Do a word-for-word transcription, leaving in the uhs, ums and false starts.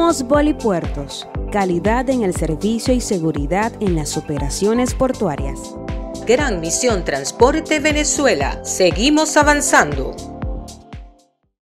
Somos Bolipuertos, calidad en el servicio y seguridad en las operaciones portuarias. Gran Misión Transporte Venezuela, seguimos avanzando.